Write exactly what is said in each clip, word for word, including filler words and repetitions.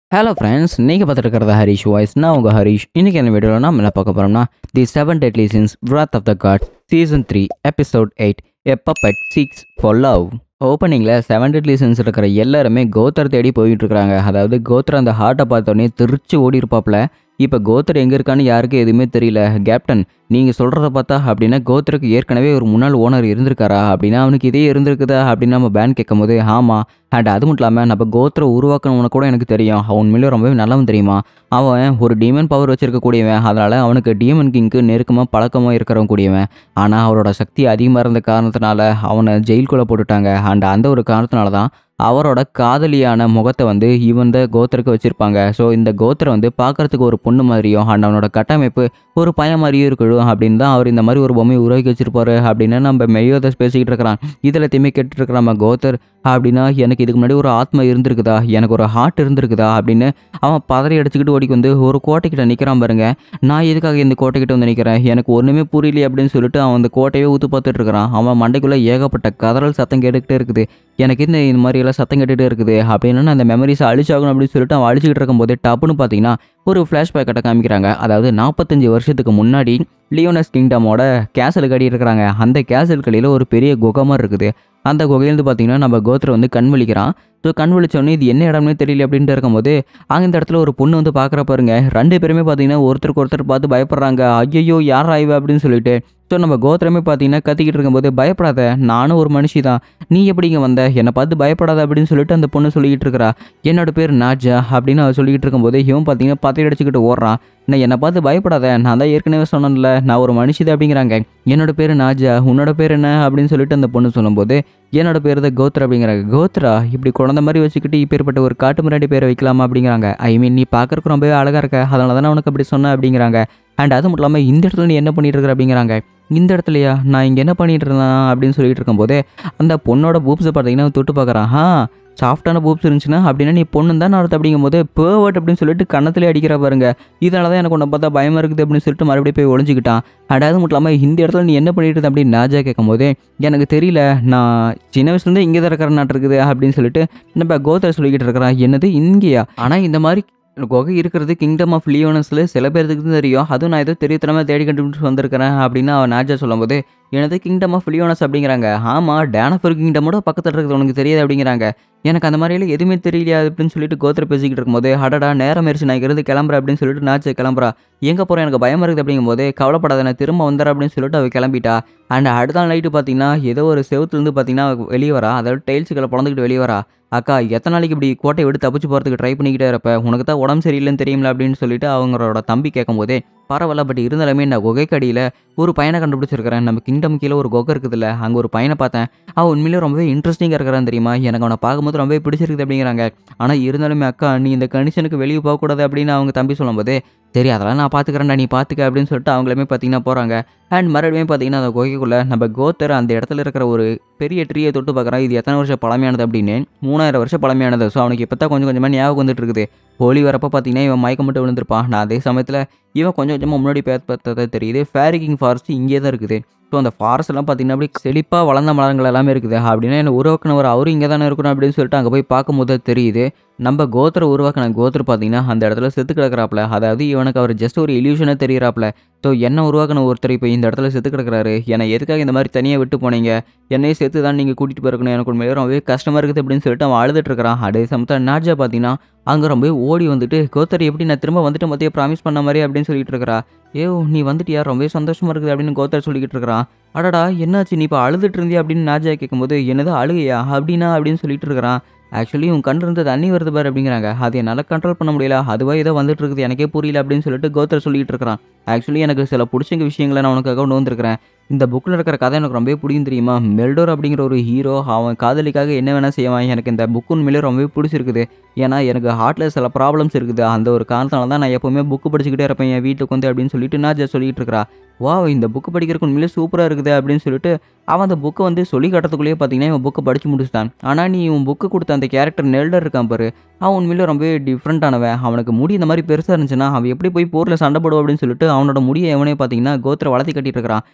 Hello friends, நீங்கள் பார்த்துட்டு இருக்கிறது ஹரிஷ் வாய்ஸ். நான் உங்கள் ஹரிஷ். இன்றைக்கி என்ன வீடியோவில் நம்ம என்ன பார்க்க போகிறோம்னா the seven deadly sins wrath of the gods season three episode eight a puppet seeks for love. ஓப்பனிங்கில் செவன் டெட்லி சின்ஸ் இருக்கிற எல்லாருமே கோத்தர் தேடி போயிட்டு இருக்காங்க. அதாவது கோத்தர் அந்த ஹார்ட்டை பார்த்தோன்னே திருச்சி ஓடி இருப்பாப்புல. இப்போ கோத்தர் எங்கே இருக்கான்னு யாருக்கும் எதுவுமே தெரியல. கேப்டன், நீங்கள் சொல்கிறத பார்த்தா அப்படின்னா கோத்தருக்கு ஏற்கனவே ஒரு முன்னாள் ஓனர் இருந்திருக்காரா அப்படின்னா அவனுக்கு இதே இருந்திருக்குதா அப்படின்னு நம்ம பேன் கேட்கும் போது ஆமாம். அண்ட் அது மட்டும் இல்லாமல் நம்ம கோத்திர உருவாக்கணும்னு கூட எனக்கு தெரியும். அவன் உண்மையிலே ரொம்பவே நல்லவன் தெரியுமா. அவன் ஒரு டீமன் பவர் வச்சிருக்கக்கூடியவன். அதனால் அவனுக்கு டீமன் கிங்க்கு நெருக்கமாக பழக்கமாக இருக்கிறவன் கூடியவன். ஆனால் அவரோட சக்தி அதிகமாக இருந்த காரணத்தினால அவனை ஜெயிலுக்குள்ளே போட்டுட்டாங்க. அண்ட் அந்த ஒரு காரணத்தினால தான் அவரோட காதலியான முகத்தை வந்து இவன் தான் கோத்திரக்கு வச்சுருப்பாங்க. ஸோ இந்த கோத்திரம் வந்து பார்க்குறதுக்கு ஒரு பொண்ணு மாதிரியும் அண்ட் அவனோட கட்டமைப்பு ஒரு பையன் மாதிரியும் இருக்கணும் அப்படின்னு தான் அவர் இந்த மாதிரி ஒரு பொம்மையை உருவாக்கி வச்சிருப்பாரு அப்படின்னு நம்ம மெய்யோதை பேசிக்கிட்டு இருக்கிறான். இதில் எத்தையுமே கேட்டுருக்கிற நம்ம கோத்தர் அப்படின்னா எனக்கு இதுக்கு முன்னாடி ஒரு ஆத்மா இருந்திருக்குதா, எனக்கு ஒரு ஹார்ட் இருந்திருக்குதா அப்படின்னு அவன் பதறி அடிச்சுக்கிட்டு ஓடிக்கு வந்து ஒரு கோட்டைக்கிட்ட நிற்கிறான் பாருங்க. நான் எதுக்காக இந்த கோட்டைக்கிட்ட வந்து நிற்கிறேன், எனக்கு ஒன்றுமே புரியலையே அப்படின்னு சொல்லிட்டு அவன் அந்த கோட்டையே ஊற்று பார்த்துட்டு இருக்கிறான். அவன் மண்டைக்குள்ளே ஏகப்பட்ட கதறல் சத்தம் கேட்டுக்கிட்டே இருக்குது. எனக்கு இந்த இந்த மாதிரியெல்லாம் சத்தம் கேட்டுகிட்டே இருக்குது அப்படின்னு அந்த மெமரிஸை அழிச்சாகணும் அப்படின்னு சொல்லிட்டு அவன் அழிச்சிக்கிட்டு இருக்கும்போது டப்புன்னு பார்த்தீங்கன்னா ஒரு ஃப்ளாஷ்பேக்கை காமிக்கிறாங்க. அதாவது நாற்பத்தஞ்சு வருஷத்துக்கு முன்னாடி லியோனஸ் கிங்டமோட கேசல் கட்டி இருக்கிறாங்க. அந்த கேசல் கடியில் ஒரு பெரிய குகை மாதிரி இருக்குது. அந்த குகையிலேருந்து பார்த்தீங்கன்னா நம்ம கோத்திரம் வந்து கண் விழிக்கிறான். ஸோ கண் விழிச்சோடனே இது என்ன இடம்னே தெரியல அப்படின்ட்டு இருக்கும்போது அங்கே இந்த இடத்துல ஒரு பொண்ணு வந்து பார்க்குற பாருங்க. ரெண்டு பேருமே பார்த்தீங்கன்னா ஒருத்தருக்கு ஒருத்தர் பார்த்து பயப்படுறாங்க. ஐயோ யார் ஆய்வா அப்படின்னு சொல்லிட்டு. ஸோ நம்ம கோத்திரமே பார்த்தீங்கன்னா கத்திக்கிட்டு இருக்கும்போது பயப்படாத, நானும் ஒரு மனுஷி தான், நீ எப்படிங்க வந்த, என்னை பார்த்து பயப்படாத அப்படின்னு சொல்லிட்டு அந்த பொண்ணு சொல்லிக்கிட்டு இருக்கிறா. என்னோட பேர் நாஜா அப்படின்னு அவள் சொல்லிக்கிட்டு இருக்கும்போது இவன் பார்த்தீங்கன்னா பத்தி அடிச்சுக்கிட்டு ஓடுறான். நான் என்னை பார்த்து பயப்படாத, நான் தான் ஏற்கனவே சொன்னேன்ல நான் ஒரு மனுஷி தான் அப்படிங்கிறாங்க. என்னோட பேர் நாஜா, உன்னோட பேர் என்ன அப்படின்னு சொல்லிட்டு அந்த பொண்ணு சொல்லும்போது என்னோட பேர் தான் கோத்ரா அப்படிங்கிறாங்க. கோத்ரா இப்படி குழந்த மாதிரி வச்சுக்கிட்டு இப்பேற்பட்ட ஒரு காட்டு முன்னாடி பேரை வைக்கலாமா அப்படிங்கிறாங்க. ஐ மீன் நீ பார்க்கறக்கு ரொம்பவே அழகாக இருக்க, அதனால தானே உனக்கு அப்படி சொன்னேன் அப்படிங்கிறாங்க. அண்ட் அது மட்டும் இல்லாமல் இந்த இடத்துல நீ என்ன பண்ணிட்டு இருக்கிற அப்படிங்கிறாங்க. இந்த இடத்துலையா, நான் இங்கே என்ன பண்ணிட்டு இருந்தேன் அப்படின்னு சொல்லிட்டு இருக்கும்போதே அந்த பொண்ணோட பூப்ஸை பார்த்தீங்கன்னா தொட்டு பார்க்குறான். ஆ சாஃப்டான பூப்ஸ் இருந்துச்சுன்னா அப்படின்னா நீ பொண்ணு தான் அர்த்தம் அப்படிங்கும்போது பேர்வர்ட் அப்படின்னு சொல்லிட்டு கண்ணத்திலே அடிக்கிற பாருங்க. இதனால தான் எனக்கு உன்னை பார்த்தா பயமாக இருக்குது அப்படின்னு சொல்லிட்டு மறுபடியும் போய் ஒழிஞ்சிக்கிட்டான். அடாது மட்டும் இல்லாமல் இந்த இடத்துல நீ என்ன பண்ணிட்டு இருந்த அப்படின்னு நாஜா கேட்கும்போது எனக்கு தெரியல, நான் சின்ன வயசுலேருந்து இங்கே தான் இருக்கிற நாட்டு இருக்குது அப்படின்னு சொல்லிட்டு நம்ம கோத்தர் சொல்லிக்கிட்டு இருக்கிறான். என்னது இங்கேயா, ஆனால் இந்த மாதிரி குகை இருக்கிறது கிங்டம் ஆஃப் லியோனஸில் சில பேருக்கு தான் தெரியும், அதுவும் நான் ஏதோ தெரியுத்தனமாக தேடி கண்டுபிடிச்சு வந்திருக்கிறேன் அப்படின்னு அவன் நாஜா சொல்லும்போது எனது கிங்டம் ஆஃப் லியோனஸ் அப்படிங்கிறாங்க. ஆமாம், டேனஃபர் கிங்டமோட பக்கத்தில் இருக்கிறது உனக்கு தெரியாது அப்படிங்கிறாங்க. எனக்கு அந்த மாதிரிலாம் எதுவுமே தெரியலையா அப்படின்னு சொல்லிட்டு கோத்திர பேசிக்கிட்டு இருக்கும்போது அடடா நேரம் ஆயிடுச்சு, நான் இருந்து கிளம்புறேன் அப்படின்னு சொல்லிட்டு நாச்சை கிளம்புறா. எங்கே போகிறேன், எனக்கு பயமாக இருக்குது அப்படிங்கும்போது கவலைப்படாத நான் திரும்ப வந்துடுறேன் அப்படின்னு சொல்லிட்டு அவள் கிளம்பிட்டா. அண்ட் அடுத்த நாள் நைட்டு பார்த்தீங்கன்னா ஏதோ ஒரு செவத்துலேருந்து பார்த்தீங்கன்னா வெளியே வரா. அதாவது டைல்ஸுக்களை பிறந்துக்கிட்டு வெளியே வரா. அக்கா எத்தனை நாளைக்கு இப்படி கோட்டையை விட்டு தப்பிச்சு போகிறதுக்கு ட்ரை பண்ணிக்கிட்டே இருப்ப, உனக்கு தான் உடம்பு சரியில்லைன்னு தெரியுமில்ல அப்படின்னு சொல்லிட்டு அவங்களோட தம்பி கேட்கும்போதே பரவாயில்ல, பட் இருந்தாலுமே நான் குகைக்கடியில் ஒரு பையனை கண்டுபிடிச்சிருக்கிறேன். நம்ம கிங்டம் கீழே ஒரு குகை இருக்குதுல்ல, அங்கே ஒரு பையனை பார்த்தேன், அவன் உண்மையிலே ரொம்பவே இன்ட்ரெஸ்டிங்காக இருக்கிறான் தெரியுமா, எனக்கு அவனை பார்க்கும்போது ரொம்பவே பிடிச்சிருக்குது அப்படிங்கிறாங்க. ஆனால் இருந்தாலுமே அக்கா நீ இந்த கண்டிஷனுக்கு வெளியே போகக்கூடாது அப்படின்னு அவங்க தம்பி சொல்லும்போது சரி அதெல்லாம் நான் பார்த்துக்கிறேன்டா நீ பார்த்துக்க அப்படின்னு சொல்லிட்டு அவங்களுமே பார்த்தீங்கன்னா போகிறாங்க. அண்ட் மறுபடியும் பார்த்தீங்கன்னா அந்த குகைக்குள்ளே நம்ம கோத்தர் அந்த இடத்துல இருக்கிற ஒரு பெரிய ட்ரீயை தொட்டு பார்க்குறான். இது எத்தனை வருஷம் பழமையானது அப்படின்னு மூணாயிரம் வருஷம் பழமையானது. ஸோ அவனுக்கு இப்போ தான் கொஞ்சம் கொஞ்சமாக ஞாபகம் வந்துட்டு இருக்குது. ஹோலி வரப்போ பார்த்தீங்கன்னா இவன் மயக்கம் மட்டும் விழுந்திருப்பான். நான் அதே சமயத்தில் இவன் கொஞ்சம் கொஞ்சமாக முன்னாடி பார்த்ததை தெரியுது. ஃபேரிகிங் ஃபாரஸ்ட் இங்கே தான் இருக்குது. ஸோ அந்த ஃபாரஸ்ட் எல்லாம் பார்த்தீங்கன்னா அப்படி செழிப்பாக வளர்ந்த மரங்கள் எல்லாமே இருக்குது. அப்படின்னா என்ன உருவாக்கினவர் அவரும் இங்கே தானே இருக்கணும் அப்படின்னு சொல்லிட்டு அங்கே போய் பார்க்கும்போது தெரியுது நம்ம கோத்திர உருவாக்கின கோத்திர பார்த்தீங்கன்னா அந்த இடத்துல செத்து கிடக்கிறாப்புல. அதாவது இவனுக்கு அவர் ஜஸ்ட் ஒரு இல்யூஷனாக தெரிகிறாப்புல. ஸோ என்ன உருவாக்கின ஒருத்தர் இப்போ இந்த இடத்துல செத்து கிடக்கிறாரு, என்னை எதுக்காக இந்த மாதிரி தனியாக விட்டு போனீங்க, என்னையே சேர்த்து தான் நீங்கள் கூட்டிகிட்டு போயிருக்கணும், எனக்கு உண்மையிலே ரொம்பவே கஷ்டமாக இருக்குது அப்படின்னு சொல்லிட்டு அவன் அழுதுட்டு இருக்கிறான். அதே சமயத்தில் நாஜா பார்த்தீங்கன்னா அங்கே ரொம்ப ஓடி வந்துட்டு கோத்தர் எப்படி நான் திரும்ப வந்துட்டு மத்திய ப்ராமிஸ் பண்ண மாதிரி அப்படின்னு சொல்லிட்டு இருக்கிறா. ஏ நீ வந்துட்டியா, ரொம்பவே சந்தோஷமாக இருக்குது அப்படின்னு கோத்தர் சொல்லிக்கிட்டு இருக்கிறான். அடடா என்னாச்சு நீ இப்போ அழுதுட்டு இருந்தியா அப்படின்னு நாஜா கேட்கும்போது என்னது அழுகையா அப்படின்னா அப்படின்னு சொல்லிட்டு இருக்கிறான். ஆக்சுவலி உன் கண் இருந்து தண்ணி வருது பாரு அப்படிங்கிறாங்க. அது என்னால் கண்ட்ரோல் பண்ண முடியல, அதுவாக ஏதோ வந்துட்டு இருக்குது எனக்கே புரியல அப்படின்னு சொல்லிட்டு கோத்தர் சொல்லிட்டு இருக்கிறான். ஆக்சுவலி எனக்கு சில பிடிச்ச விஷயங்களை நான் உனக்காக கொண்டு வந்திருக்கிறேன். இந்த புக்கில் இருக்கிற கதை எனக்கு ரொம்பவே பிடிக்கும் தெரியுமா. மெல்டோர் அப்படிங்கிற ஒரு ஹீரோ அவன் காதலிக்காக என்ன வேணால் செய்வான். எனக்கு இந்த புக்கு உண்மையிலே ரொம்பவே பிடிச்சிருக்குது. ஏன்னா எனக்கு ஹார்ட்டில் சில ப்ராப்ளம்ஸ் இருக்குது. அந்த ஒரு காரணத்தினால தான் நான் எப்போவுமே புக்கு படிச்சுக்கிட்டே இருப்பேன் என் வீட்டுக்கு வந்து அப்படின்னு சொல்லிட்டு நான் ஜஸ்ட் சொல்லிட்டு இருக்கிறா. வா இந்த புக்கு படிக்கிறதுக்கு உண்மையிலே சூப்பராக இருக்குது அப்படின்னு சொல்லிட்டு அவன் அந்த புக்கை வந்து சொல்லி கட்டுறதுக்குள்ளேயே பார்த்தீங்கன்னா இவன் புக்கை படித்து முடிச்சுட்டான். ஆனால் நீ இவன் புக்கு கொடுத்த அந்த கேரக்டர் நெல்டர் இருக்கான் பாரு, அவன் உண்மையிலே ரொம்பவே டிஃப்ரெண்ட்டானவன். அவனுக்கு முடி இந்த மாதிரி பெருசாக இருந்துச்சுன்னா அவன் எப்படி போய் போரில் சண்டை போடுவோம் அப்படின்னு சொல்லிட்டு அவனோட முடியை எவனே பார்த்தீங்கன்னா கோத்திர வளர்த்தி கட்டிட்டு இருக்கிறான். நீ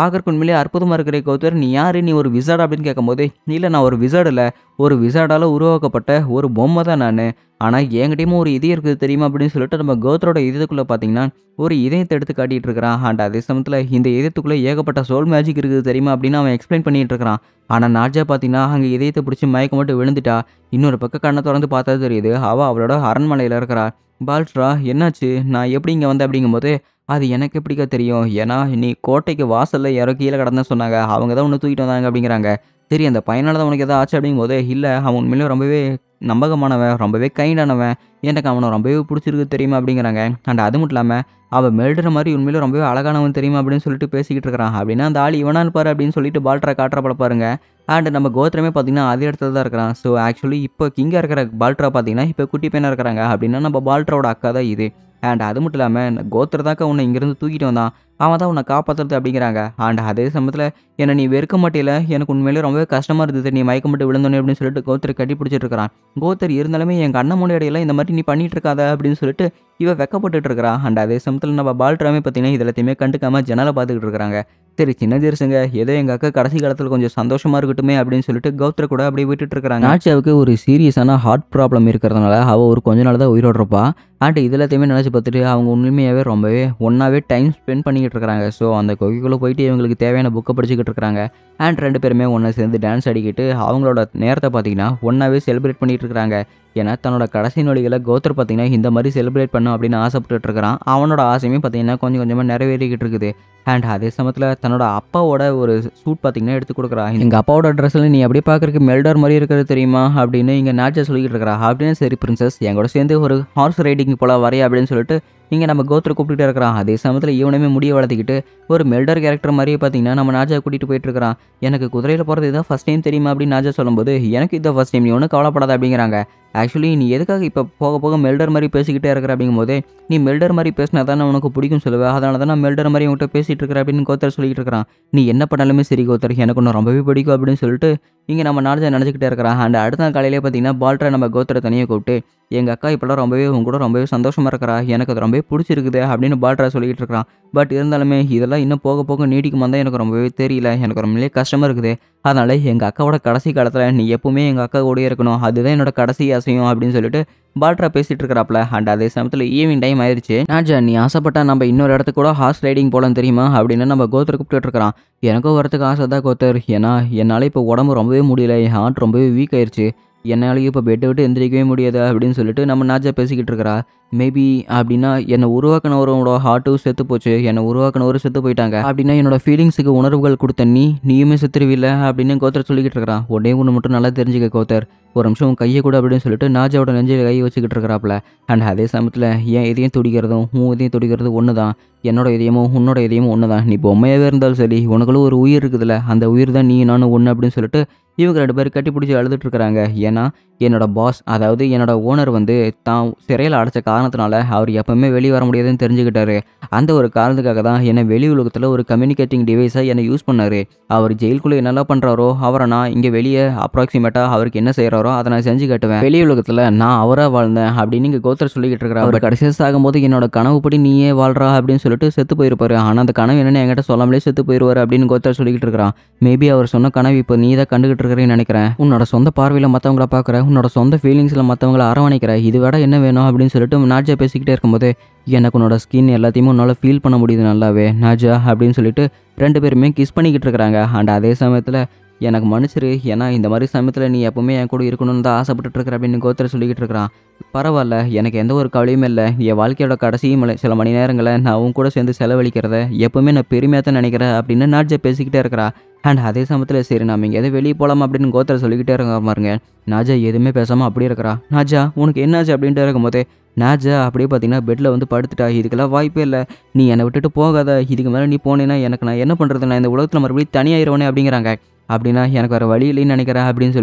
பார்க்கறக்கு உண்மையிலேயே அற்புதமாக இருக்கிற கோத்தர், நீ யார், நீ ஒரு விசார்ட் அப்படின்னு கேட்கும்போது, இல்லை நான் ஒரு விசார்ட் இல்லை, ஒரு விசார்டால் உருவாக்கப்பட்ட ஒரு பொம்மை தான் நான். ஆனால் என்கிட்டயும் ஒரு இதயம் இருக்குது தெரியுமா அப்படின்னு சொல்லிட்டு நம்ம கோத்தரோட இதயத்துக்குள்ளே பார்த்தீங்கன்னா ஒரு இதயத்தை எடுத்து காட்டிகிட்டு இருக்கிறான். அண்ட் அதே சமயத்தில் இந்த இதயத்துக்குள்ளே ஏகப்பட்ட சோல் மேஜிக் இருக்குது தெரியுமா அப்படின்னு அவன் எக்ஸ்பிளைன் பண்ணிகிட்டு இருக்கிறான். ஆனால் நாஜா பார்த்தீங்கன்னா அங்கே இதயத்தை பிடிச்சி மயக்க மட்டும் விழுந்துட்டா. இன்னொரு பக்கம் கண்ணை திறந்து பார்த்தா தெரியுது அவள் அவளோட அரண்மனையில் இருக்கிறா. பால்ட்ரா என்னாச்சு, நான் எப்படி இங்கே வந்தேன் அப்படிங்கும்போது, அது எனக்கு எப்படிக்கா தெரியும், ஏன்னா நீ கோட்டைக்கு வாசலில் யாரோ கீழே கிடந்தேன்னு சொன்னாங்க, அவங்க தான் ஒன்று தூக்கிட்டு வந்தாங்க அப்படிங்கிறாங்க. சரி அந்த பையனால தான் உனக்கு எதாவது ஆச்சு அப்படிங்கும்போது, இல்லை அவன் உண்மையிலே ரொம்பவே நம்பகமானவன், ரொம்பவே கைண்டானவன், எனக்கு அவனை ரொம்பவே பிடிச்சிருக்கு தெரியுமா அப்படிங்கிறாங்க. அண்ட் அது மட்டும் இல்லாமல் அவள் மெல்டுற மாதிரி உண்மையிலே ரொம்பவே அழகானவன் தெரியுமா அப்படின்னு சொல்லிட்டு பேசிக்கிட்டு இருக்கிறான். அப்படின்னா அந்த ஆள் இவனா இருப்பார் அப்படின்னு சொல்லிட்டு பால்ட்ரா காட்டுறப்பட பாருங்க. அண்ட் நம்ம கோத்திரமே பார்த்தீங்கன்னா அதே இடத்துல தான் இருக்கிறான். ஸோ ஆக்சுவலி இப்போ கிங்காக இருக்கிற பால்ட்ரா பார்த்தீங்கன்னா இப்போ குட்டி பையனாக இருக்கிறாங்க. அப்படின்னா நம்ம பால்ட்ராவோட அக்கா தான் இது. அண்ட் அது மட்டும் இல்லாமல் கோத்திர தாக்க உன்னை இங்கேருந்து தூக்கிட்டு வந்தான், அவன் தான் உன்னை காப்பாற்றுறது அப்படிங்கிறாங்க. அண்ட் அதே சமயத்தில் என்னை நீ வெறுக்க மாட்டேல, எனக்கு உண்மையிலே ரொம்பவே கஷ்டமாக இருந்தது, நீ மயக்க மட்டும் விழுந்தோன்னே அப்படின்னு சொல்லிட்டு கோத்தர் கட்டி பிடிச்சிட்டு இருக்கிறான். கோத்தர் இருந்தாலுமே எங்கள் அண்ணன் முன்னாடியெல்லாம் இந்த மாதிரி நீ பண்ணிட்டு இருக்காத அப்படின்னு சொல்லிட்டு இவ வெக்கப்பட்டு இருக்கிறான். அண்ட் அதே சமயத்தில் நம்ம பால்ட்ராமே பார்த்தீங்கன்னா இது எல்லாத்தையுமே கண்டுக்காமல் ஜன்னலை பார்த்துக்கிட்டு இருக்கிறாங்க. சரி சின்ன ஜெருசுங்க, ஏதோ எங்கள் அக்கா கடைசி காலத்தில் கொஞ்சம் சந்தோஷமாக இருக்கட்டுமே அப்படின்னு சொல்லிட்டு கௌத்ர கூட அப்படியே விட்டுட்டு இருக்கிறாங்க. நாச்சியாவுக்கு ஒரு சீரியஸான ஹார்ட் ப்ராப்ளம் இருக்கிறதுனால அவள் ஒரு கொஞ்ச நாள் தான் உயிரோடுறப்பா. அண்ட் இது எல்லாத்தையுமே நினச்சி பார்த்துட்டு அவங்க உண்மையாகவே ரொம்பவே ஒன்றாவே டைம் ஸ்பெண்ட் பண்ணிக்கிட்டு இருக்கிறாங்க. ஸோ அந்த குகைக்குள்ளே போயிட்டு இவங்களுக்கு தேவையான புக்கை படிச்சுக்கிட்டு இருக்கிறாங்க. அண்ட் ரெண்டு பேருமே ஒன்றா சேர்ந்து டான்ஸ் ஆடிக்கிட்டு அவங்களோட நேரத்தை பார்த்தீங்கன்னா ஒன்றாவே செலிப்ரேட் பண்ணிகிட்டு இருக்கிறாங்க. ஏன்னா தன்னோட கடைசி நொடிகளை கோத்தர் பார்த்தீங்கன்னா இந்த மாதிரி செலிப்ரேட் பண்ணும் அப்படின்னு ஆசைப்பட்டு இருக்கிறான். அவனோட ஆசையுமே பார்த்தீங்கன்னா கொஞ்சம் கொஞ்சமாக நிறைவேறிக்கிட்டு இருக்குது. அண்ட் அதே சமயத்தில் தன்னோட அப்பாவோட ஒரு சூட் பார்த்தீங்கன்னா எடுத்து கொடுக்குறா. எங்கள் அப்பாவோட ட்ரெஸ்ஸில் நீ அப்படியே பார்க்குறக்கு மெல்டர் மாதிரி இருக்கிறது தெரியுமா அப்படின்னு இங்கே நாச்சா சொல்லிக்கிட்டு இருக்கிறா. அப்படின்னு சரி பிரின்சஸ் எங்கூட சேர்ந்து ஒரு ஹார்ஸ் ரைடிங் போல வரையா அப்படின்னு சொல்லிட்டு இங்கே நம்ம கோத்திர கூப்பிட்டுட்டே இருக்கிறான். அதே சமயத்தில் இவனுமே முடிய வளர்த்திக்கிட்டு ஒரு மெல்டர் கேரக்டர் மாதிரியே பார்த்தீங்கன்னா நம்ம நாஜா கூட்டிகிட்டு போயிட்டு இருக்கிறான். எனக்கு குதிரையில் போகிறது இதான் ஃபஸ்ட் டைம் தெரியுமா அப்படின்னு நாஜா சொல்லும்போது, எனக்கு இதான் ஃபஸ்ட் டைம், நீ ஒன்றும் கவலைப்படாத அப்படிங்கிறாங்க. ஆக்சுவலி நீ எதுக்காக இப்போ போக போக மெல்டர் மாதிரி பேசிக்கிட்டே இருக்கிற அப்படிங்கும்போது, நீ மெல்டர் மாதிரி பேசினா தானே உனக்கு பிடிக்கும் சொல்லுவேன், அதனால தான் நான் மெல்டர் மாதிரி உங்கள்கிட்ட பேசிகிட்டு இருக்கிற அப்படின்னு கோத்தர் சொல்லிட்டு இருக்கிறான். நீ என்ன பண்ணாலுமே சரி கோத்தர், எனக்கு ஒன்று ரொம்பவே பிடிக்கும் அப்படின்னு சொல்லிட்டு இங்கே நம்ம நாஜா நினச்சிக்கிட்டே இருக்கிறான். அண்ட் அடுத்த நாள் காலையிலே பார்த்தீங்கன்னா பால்ட்ரா நம்ம கோத்தரை தனியாக கூப்பிட்டு, எங்கள் அக்கா இப்போலாம் ரொம்பவே உங்க கூட ரொம்பவே சந்தோஷமாக இருக்கிறா, எனக்கு அது ரொம்பவே பிடிச்சிருக்குது அப்படின்னு பால்ட்ரா சொல்லிக்கிட்டு இருக்கிறான். பட் இருந்தாலுமே இதெல்லாம் இன்னும் போக போக நீடிக்குமா தான் எனக்கு ரொம்பவே தெரியல, எனக்கு ரொம்பவே கஷ்டமாக இருக்குது. அதனால் எங்கள் அக்காவோட கடைசி காலத்தில் நீ எப்பவுமே எங்கள் அக்கா கூடயே இருக்கணும், அதுதான் என்னோட கடைசி ஆசையும் அப்படின்னு சொல்லிட்டு பால்ட்ரா பேசிகிட்டு இருக்கிறாப்புல. அண்ட் அதே சமயத்தில் ஈவினிங் டைம் ஆயிடுச்சு. நாஜா நீ ஆசைப்பட்டா நம்ம இன்னொரு இடத்துக்கு கூட ஹார்ஸ் ரைடிங் போகலாம் தெரியுமா அப்படின்னு நம்ம கோத்தர் கூப்பிட்டு இருக்கிறான். எனக்கும் வரத்துக்கு ஆசை தான் கோத்தர், ஏன்னா என்னால் இப்போ உடம்பு ரொம்பவே முடியல, என் ஹார்ட் ரொம்பவே வீக் ஆயிடுச்சு, என்னாலேயும் இப்போ பெட்டை விட்டு எந்திரிக்கவே முடியாது அப்படின்னு சொல்லிட்டு நம்ம நாஜா பேசிக்கிட்டு இருக்கிறா. மேபி அப்படின்னா என்னை உருவாக்கினவரோட ஹார்ட்டும் செத்து போச்சு, என்னை உருவாக்கினவரும் செத்து போயிட்டாங்க அப்படின்னா என்னோட ஃபீலிங்ஸுக்கு உணர்வுகள் கொடுத்த நீ நீயுமே செத்துருவில்ல அப்படின்னு கோத்தர் சொல்லிக்கிட்டு இருக்கிறான். உடனே ஒன்று மட்டும் நல்லா தெரிஞ்சுக்க கோத்தர், ஒரு நிமிஷம் கையை கூட அப்படின்னு சொல்லிட்டு நாஜாவோட நெஞ்சில் கை வச்சுக்கிட்டு இருக்கிறாப்புல. அண்ட் அதே சமயத்தில் என் இதயம் துடிக்கிறதும் உன் இதயம் துடிக்கிறது ஒன்று தான், என்னோட இதயமும் உன்னோட இதயமும் ஒன்று தான், நீ பொம்மையாகவே இருந்தாலும் சரி உனக்குள்ள ஒரு உயிர் இருக்குதுல்ல, அந்த உயிர் தான் நீ நானும் ஒன்று அப்படின்னு சொல்லிட்டு இவங்க ரெண்டு பேரும் கட்டி பிடிச்சி அழுதுட்டு இருக்கிறாங்க. ஏன்னா என்னோட பாஸ் அதாவது என்னோட ஓனர் வந்து தான் சிறையில் அடைச்ச காரணத்தினால அவர் எப்பவுமே வெளியே வர முடியாதுன்னு தெரிஞ்சுக்கிட்டாரு. அந்த ஒரு காரணத்துக்காக தான் என்னை வெளி உலகத்தில் ஒரு கம்யூனிகேட்டிங் டிவைஸாக என்னை யூஸ் பண்ணார். அவர் ஜெயிலுக்குள்ளே என்னெல்லாம் பண்ணுறாரோ அவரை நான் இங்கே வெளியே அப்ராக்சிமேட்டாக அவருக்கு என்ன செய்கிறாரோ அதை நான் செஞ்சு காட்டுவேன், வெளி உலகத்தில் நான் அவராக வாழ்ந்தேன் அப்படின்னு இங்கே கோத்தர் சொல்லிக்கிட்டு இருக்கிறார். அவர் கடைசியாக சாகும்போது என்னோட கனவுப்படி நீயே வாழ்றா அப்படின்னு சொல்லிட்டு செத்து போயிருப்பாரு. ஆனால் அந்த கனவு என்னென்னு என்கிட்ட சொல்லாமலே செத்து போயிடுவார் அப்படின்னு கோத்தர் சொல்லிக்கிட்டு இருக்கிறான். மேபி அவர் சொன்ன கனவு இப்போ நீ தான் கண்டுகிட்டு இருக்கிறேன்னு நினைக்கிறேன். உன்னோட சொந்த பார்வையில் மற்றவங்கள பார்க்குற, உன்னோட சொந்த ஃபீலிங்ஸில் மற்றவங்கள அரவணைக்கிற, இது விட என்ன வேணும் அப்படின்னு சொல்லிட்டு நாஜா பேசிக்கிட்டே இருக்கும்போது, எனக்கு உன்னோட ஸ்கின் எல்லாத்தையுமே உன்னால் ஃபீல் பண்ண முடியுது நல்லாவே நாஜா அப்படின்னு சொல்லிட்டு ரெண்டு பேருமே கிஸ் பண்ணிக்கிட்டு இருக்கிறாங்க. அண்ட் அதே சமயத்தில் எனக்கு மன்னிச்சிரு, ஏன்னா இந்த மாதிரி சமயத்தில் நீ எப்பவுமே என் கூட இருக்கணும்னு தான் ஆசைப்பட்டு இருக்கிற அப்படின்னு கோத்தர் சொல்லிக்கிட்டு இருக்கிறான். பரவாயில்ல, எனக்கு எந்த ஒரு கவலையும் இல்லை, என் வாழ்க்கையோட கடைசி மலை சில மணி நேரங்களை நான் உன் கூட சேர்ந்து செலவழிக்கிறத எப்பவுமே நான் பெருமையாக தான் நினைக்கிறேன் அப்படின்னு நாஜா பேசிக்கிட்டே இருக்கிறா. அண்ட் அதே சமயத்தில் சரி நம்ம இங்கே எதை வெளியே போகலாமா அப்படின்னு கோத்தர் சொல்லிக்கிட்டே இருக்க பாருங்க. நாஜா எதுவுமே பேசாமல் அப்படியே இருக்கிறா. நாஜா உனக்கு என்னாச்சு அப்படின்ட்டு இருக்கும்போது நாஜா அப்படியே பார்த்தீங்கன்னா பெட்டில் வந்து படுத்துட்டா. இதுக்கெல்லாம் வாய்ப்பே இல்லை, நீ என்னை விட்டுட்டு போகாத, இதுக்கு மேலே நீ போனேன்னா எனக்கு நான் என்ன பண்ணுறது, நான் இந்த உலகத்தில் மறுபடியும் தனியாயிருவனே அப்படிங்கிறாங்க. அப்படின்னா எனக்கு வேறு வழி இல்லைன்னு நினைக்கிறேன் அப்படின்னு சொல்லிட்டு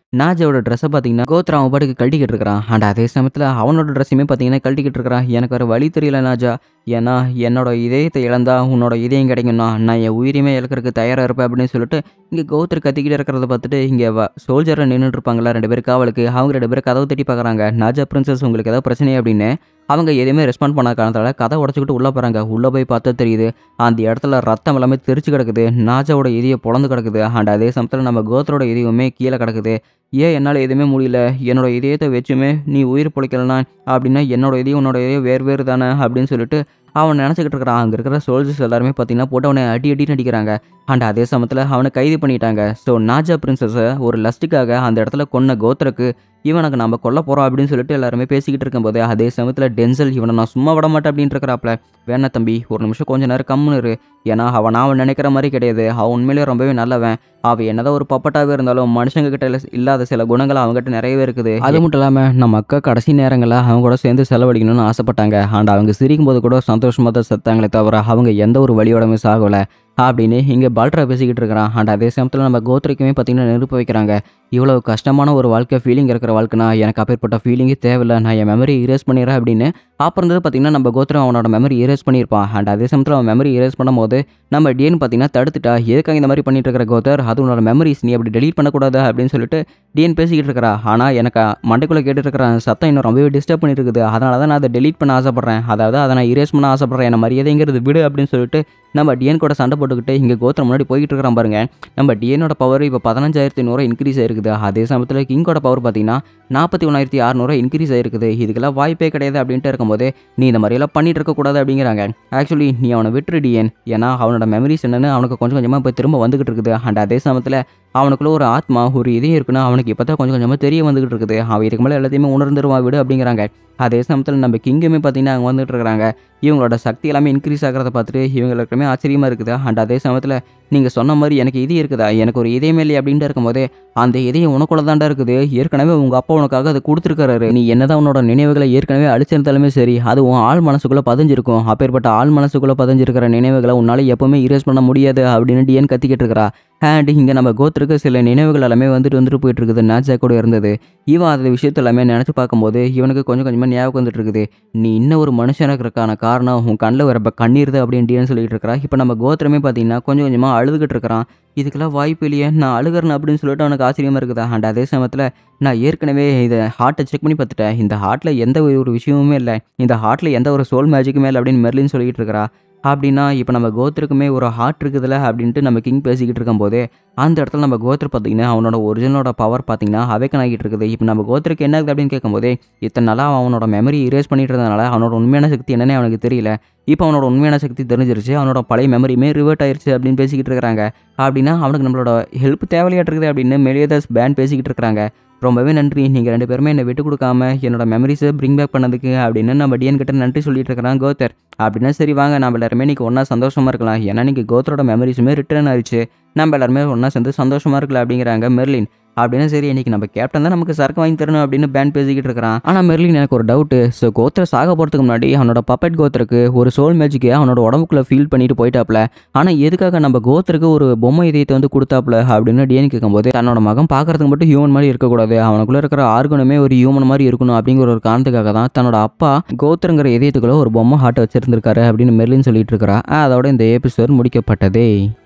நாஜாவோட ட்ரெஸ்ஸை பார்த்தீங்கன்னா கோத்ரா அவன் பாட்டுக்கு கழட்டிக்கிட்டு இருக்கிறான். அண்ட் அதே சமயத்தில் அவனோட ட்ரெஸ்ஸுமே பார்த்தீங்கன்னா கழட்டிக்கிட்டு இருக்கிறான். எனக்கு வேறு வழி தெரியல நாஜா, ஏன்னா என்னோட இதயத்தை இழந்தா உன்னோட இதயம் கிடைக்கும்னா நான் என் உயிரியுமே இழக்கிறதுக்கு தயாராக இருப்பேன் அப்படின்னு சொல்லிட்டு இங்கே கௌதர் கத்திக்கிட்டு இருக்கிறத பார்த்துட்டு இங்கே சோல்ஜரில் நின்றுட்டு இருப்பாங்களா ரெண்டு பேர் காவலுக்கு, அவங்க ரெண்டு பேரும் கதவை தட்டி பார்க்குறாங்க. நாஜா பிரின்சஸ் உங்களுக்கு ஏதாவது பிரச்சனை அப்படின்னு அவங்க எதுவுமே ரெஸ்பாண்ட் பண்ண காரணத்தால கதை உடச்சிக்கிட்டு உள்ளே போகிறாங்க. உள்ளே போய் பார்த்தா தெரியுது அந்த இடத்துல ரத்தம் எல்லாமே தெரிச்சு கிடக்குது. நாஜாவோட இதயம் பொழந்து கிடக்குது. அண்ட் அதே சமயத்தில் நம்ம கோத்தரோட இதயமே கீழே கிடக்குது. ஏன் என்னால் எதுவுமே முடியல, என்னோட இதயத்தை வச்சுமே நீ உயிர் பொழைக்கலனா அப்படின்னா என்னோட இதயம் உன்னோட இதயம் வேறு வேறு தானே அப்படின்னு சொல்லிட்டு அவன் நினச்சிக்கிட்டு இருக்கிறான். அங்கே இருக்கிற சோல்ஜர்ஸ் எல்லாருமே பார்த்தீங்கன்னா போட்டு அவனை அடி அடி நடிக்கிறாங்க. அண்ட் அதே சமயத்தில் அவனை கைது பண்ணிட்டாங்க. ஸோ நாஜா பிரின்சஸை ஒரு லஸ்ட்டுக்காக அந்த இடத்துல கொன்ன கோத்தருக்கு இவனுக்கு நம்ம கொல்ல போகிறோம் அப்படின்னு சொல்லிட்டு எல்லாருமே பேசிக்கிட்டு இருக்கும்போது அதே சமயத்தில் டென்சல் இவனை நான் சும்மா விட மாட்டேன் அப்படின்னு இருக்கிறாப்ல. வேணா தம்பி ஒரு நிமிஷம் கொஞ்சம் நேரம் கம்முன்னு இரு, ஏன்னா அவன் அவன் நினைக்கிற மாதிரி கிடையாது, அவன் உண்மையிலேயே ரொம்பவே நல்லவன். அவன் என்னதான் ஒரு பப்பட்டாவே இருந்தாலும் மனுஷங்க கிட்ட இல்லாத சில குணங்கள் அவங்ககிட்ட நிறையவே இருக்குது. அது மட்டும் இல்லாமல் நம்ம அக்கா கடைசி நேரங்களில் அவங்க கூட சேர்ந்து செலவழிக்கணும்னு ஆசைப்பட்டாங்க. அண்ட் அவங்க சிரிக்கும் போது கூட சந்தோஷமாக தான் செத்தாங்களே தவிர அவங்க எந்த ஒரு வழியோடமே சாகலை அப்படின்னு இங்கே பால்ட்ரா பேசிக்கிட்டு இருக்கிறான். அண்ட் அதே சமயத்தில் நம்ம கோத்ரிக்குமே பார்த்தீங்கன்னா நெருப்பு வைக்கிறாங்க. இவ்வளோ கஷ்டமான ஒரு வாழ்க்கை ஃபீலிங் இருக்கிற வாழ்க்கைனா எனக்கு அப்பேற்பட்ட ஃபீலிங்கே தேவையில்லை, நான் என் மெமரி இரேஸ் பண்ணிடுறேன் அப்படின்னு. அப்புறம் இருந்தது பார்த்தீங்கன்னா நம்ம கோத்ரா அவனோட மெமரி இரேஸ் பண்ணியிருப்பான். அண்ட் அதே சமயத்தில் அவன் மெமரி இரேஸ் பண்ணும்போது நம்ம டிஎன் பார்த்தீங்கன்னா தடுத்துட்டா. எதுக்காக இந்த மாதிரி பண்ணிட்டு இருக்கிற கோத்தர், அது உன்னோட மெமரிஸ் நீ அப்படி டெலீட் பண்ணக்கூடாது அப்படின்னு சொல்லிட்டு டிஎன் பேசிக்கிட்டு இருக்கிறா. ஆனால் எனக்கு மண்டைக்குள்ளே கேட்டுட்டு இருக்கிற சத்தம் இன்னும் ரொம்பவே டிஸ்டர்ப் பண்ணிட்டு இருக்குது, அதனால தான் நான் அதை டெலீட் பண்ண ஆசைப்பட்றேன், அதாவது அதை நான் இரேஸ் பண்ண ஆசைப்பட்றேன், என்ன மரியாதைங்கிறது விடு அப்படின்னு சொல்லிட்டு நம்ம டிஎன் கூட சண்டை போட்டுக்கிட்டு இங்கே கோத்திரம் முன்னாடி போய்கிட்டு இருக்கிறான் பாருங்க. நம்ம டிஎனோட பவர் இப்போ பதினஞ்சாயிரத்தி நூறு இன்க்ரீஸ் ஆயிருக்குது. அதே சமயத்தில் கிங்கோட பவர் பார்த்தீங்கன்னா நாற்பத்தி ஒன்றாயிரத்தி அறுநூறு இன்க்ரீஸ் ஆயிருக்குது. இதுக்கெல்லாம் வாய்ப்பே கிடையாது அப்படின்ட்டு இருக்கும்போது நீ இந்த மாதிரியெல்லாம் பண்ணிட்டு இருக்கக்கூடாது அப்படிங்கிறாங்க. ஆக்சுவலி நீ அவனை விட்டுரு டிஎன், ஏன்னா அவனோட மெமரிஸ் என்னன்னு அவனுக்கு கொஞ்சம் கொஞ்சமாக இப்போ திரும்ப வந்துகிட்டு இருக்குது. அண்ட் அதே சமயத்தில் அவனுக்குள்ள ஒரு ஆத்மா ஒரு இதயம் இருக்குன்னா அவனுக்கு இப்போ தான் கொஞ்சம் கொஞ்சமாக தெரிய வந்துகிட்டு இருக்குது. அவன் இதுக்கு மேலே எல்லாத்தையுமே உணர்ந்துருவா விடு அப்படிங்கிறாங்க. அதே சமயத்தில் நம்ம கிங்குமே பார்த்தீங்கன்னா அங்கே வந்துட்டு இருக்கிறாங்க. இவங்களோட சக்தி எல்லாமே இன்க்ரீஸ் ஆகிறத பார்த்துட்டு இவங்களுக்குமே ஆச்சரியமாக இருக்குது. அண்ட் அதே சமயத்தில் நீங்கள் சொன்ன மாதிரி எனக்கு இதயம் இருக்குதா, எனக்கு ஒரு இதயமே இல்லை அப்படின்ட்டு இருக்கும்போது அந்த இதயம் உனக்குள்ள தாண்டா இருக்குது, ஏற்கனவே உங்கள் அப்பா உனக்காக அதை கொடுத்துருக்காரு, நீ என்னதான் உன்னோட நினைவுகளை ஏற்கனவே அழிச்சிருந்தாலுமே சரி அது உன் ஆள் மனசுக்குள்ளே பதிஞ்சிருக்கும், அப்பேற்பட்ட ஆள் மனசுக்குள்ளே பதிஞ்சிருக்கிற நினைவுகளை உன்னால் எப்போவுமே இரேஸ் பண்ண முடியாது அப்படின்னு டிஎன் கத்திக்கிட்டு இருக்கிறா. அண்ட் இங்கே நம்ம கோத்திருக்கு சில நினைவுகள் எல்லாமே வந்துட்டு வந்துட்டு போயிட்டு இருக்குது. நாஜா கூட இருந்தது. இவன் அந்த விஷயத்த எல்லாமே நினச்சி பார்க்கும்போது இவனுக்கு கொஞ்சம் கொஞ்சமாக ஞாபகம் வந்துட்டு இருக்குது. நீ இன்னும் ஒரு மனுஷனாக இருக்கிறக்கான காரணம் உன் கண்ணில் வர கண்ணீர் அப்படின்னு டிஎன் சொல்லிட்டு இருக்கிறா. இப்போ நம்ம கோத்திரமே பார்த்தீங்கன்னா கொஞ்சம் கொஞ்சமாக அழுதுகிட்டு இருக்கிறான். இதுக்கெல்லாம் வாய்ப்பு இல்லையே, நான் அழுகிறேன் அப்படின்னு சொல்லிட்டு அவனுக்கு ஆச்சரியமாக இருக்குதா. அண்ட் அதே சமயத்தில் நான் ஏற்கனவே இதை ஹார்ட்டை செக் பண்ணி பார்த்துட்டேன், இந்த ஹார்ட்டில் எந்த ஒரு விஷயமுமே இல்லை, இந்த ஹார்ட்டில் எந்த ஒரு சோல் மேஜிக்குமே இல்லை அப்படின்னு மெர்லின் சொல்லிட்டு இருக்கிறா. அப்படின்னா இப்போ நம்ம கோத்திருக்குமே ஒரு ஹார்ட் இருக்குதுல்ல அப்படின்ட்டு நம்ம கிங் பேசிக்கிட்டு இருக்கும்போது அந்த இடத்துல நம்ம கோத்திர பார்த்தீங்கன்னா அவனோட ஒரிஜினலோட பவர் பார்த்தீங்கன்னா அவேக்கன் ஆகிட்டு இருக்குது. இப்போ நம்ம கோத்திருக்கு என்ன இருக்குது அப்படின்னு கேட்கும்போது இத்தனை நாளாக அவனோட மெமரி இரேஸ் பண்ணிட்டு இருந்ததுனால அவனோட உண்மையான சக்தி என்னன்னே அவனுக்கு தெரியல. இப்போ அவனோட உண்மையான சக்தி தெரிஞ்சிருச்சு, அவனோட பழைய மெமரியுமே ரிவர்ட் ஆயிடுச்சு அப்படின்னு பேசிக்கிட்டு இருக்கிறாங்க. அப்படின்னா அவனுக்கு நம்மளோட ஹெல்ப் தேவையாட்டு இருக்குது அப்படின்னு மெலியதாஸ் பேன் பேசிக்கிட்டு இருக்கிறாங்க. ரொம்பவே நன்றி, நீங்கள் ரெண்டு பேருமே என்னை விட்டு கொடுக்காம என்னோட மெமரிஸை பிரிங் பேக் பண்ணதுக்கு அப்படின்னு நம்ம டிஎன் கிட்ட நன்றி சொல்லிட்டு இருக்கிறான் கோத்தர். அப்படின்னா சரி வாங்க நம்ம எல்லாருமே இன்றைக்கி ஒன்றா சந்தோஷமாக இருக்கலாம், ஏன்னா நீங்கள் கோத்தரோட மெமரிஸுமே ரிட்டர்ன் ஆயிடுச்சு, நம்ம எல்லாருமே ஒன்றா சேர்ந்து சந்தோஷமாக இருக்கலாம் அப்படிங்கிறாங்க மெர்லின். அப்படின்னா சரி இன்றைக்கி நம்ம கேப்டன் தான் நமக்கு சரக்கு வாங்கி தரணும் அப்படின்னு பேன் பேசிக்கிட்டு இருக்கிறான். ஆனால் மெர்லின் எனக்கு ஒரு டவுட்டு, ஸோ கோத்திர சாக போகிறதுக்கு முன்னாடி அவனோட பப்பெட் கோத்திருக்கு ஒரு சோல் மேஜிக்கை அவனோட உடம்புக்குள்ளே ஃபீல் பண்ணிட்டு போயிட்டாப்ல, ஆனால் எதுக்காக நம்ம கோத்திருக்கு ஒரு பொம்மை இதயத்தை வந்து கொடுத்தாப்ல அப்படின்னு டிஎன் கேட்கும்போது தன்னோட மகன் பார்க்கறதுக்கு மட்டும் ஹியூமன் மாதிரி இருக்கக்கூடாது, அவனுக்குள்ளே இருக்கிற ஆர்கனுமே ஒரு ஹியூமன் மாதிரி இருக்கணும் அப்படிங்கிற ஒரு காரணத்துக்காக தான் தன்னோட அப்பா கோத்திரங்கிற இதயத்துக்குள்ள ஒரு பொம்மை ஹார்ட்டை வச்சிருந்திருக்காரு அப்படின்னு மெர்லின் சொல்லிட்டு இருக்கிறா. அதோட இந்த எபிசோட் முடிக்கப்பட்டதே.